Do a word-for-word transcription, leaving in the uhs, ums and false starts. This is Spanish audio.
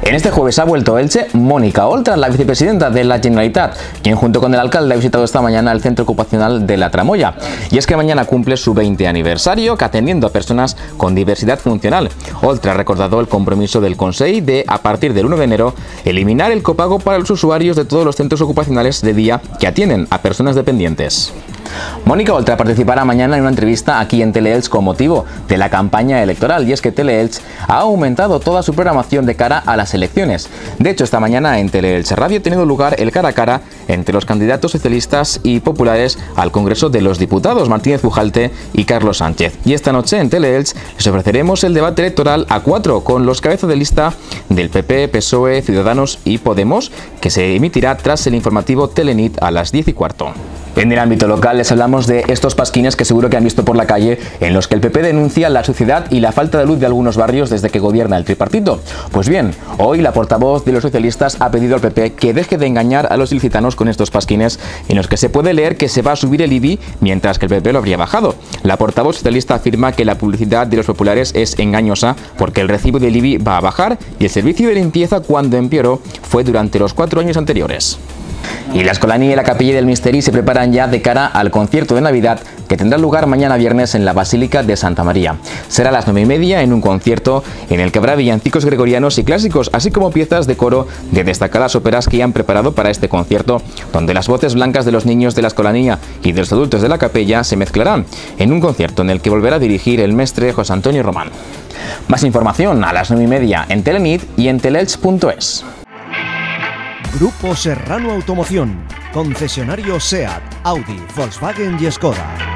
En este jueves ha vuelto a Elche Mónica Oltra, la vicepresidenta de la Generalitat, quien junto con el alcalde ha visitado esta mañana el centro ocupacional de La Tramoya. Y es que mañana cumple su veinte aniversario, que atendiendo a personas con diversidad funcional. Oltra ha recordado el compromiso del Consell de, a partir del uno de enero, eliminar el copago para los usuarios de todos los centros ocupacionales de día que atienden a personas dependientes. Mónica Oltra participará mañana en una entrevista aquí en Teleelch con motivo de la campaña electoral, y es que Teleelch ha aumentado toda su programación de cara a las elecciones. De hecho, esta mañana en Teleelch Radio ha tenido lugar el cara a cara entre los candidatos socialistas y populares al Congreso de los Diputados, Martínez Pujalte y Carlos Sánchez. Y esta noche en Teleelch les ofreceremos el debate electoral a cuatro con los cabezas de lista del P P, P S O E, Ciudadanos y Podemos, que se emitirá tras el informativo Telenit a las diez y cuarto. En el ámbito local les hablamos de estos pasquines que seguro que han visto por la calle, en los que el P P denuncia la suciedad y la falta de luz de algunos barrios desde que gobierna el tripartito. Pues bien, hoy la portavoz de los socialistas ha pedido al P P que deje de engañar a los ilicitanos con estos pasquines, en los que se puede leer que se va a subir el I B I mientras que el P P lo habría bajado. La portavoz socialista afirma que la publicidad de los populares es engañosa porque el recibo del I B I va a bajar y el servicio de limpieza, cuando empeoró, fue durante los cuatro años anteriores. Y la Escolanía y la Capilla del Misteri se preparan ya de cara al concierto de Navidad que tendrá lugar mañana viernes en la Basílica de Santa María. Será a las nueve y media en un concierto en el que habrá villancicos gregorianos y clásicos, así como piezas de coro de destacadas óperas que han preparado para este concierto, donde las voces blancas de los niños de la Escolanía y de los adultos de la capella se mezclarán en un concierto en el que volverá a dirigir el mestre José Antonio Román. Más información a las nueve y media en Telenit y en teleelch punto es. Grupo Serrano Automoción, concesionario SEAT, Audi, Volkswagen y Skoda.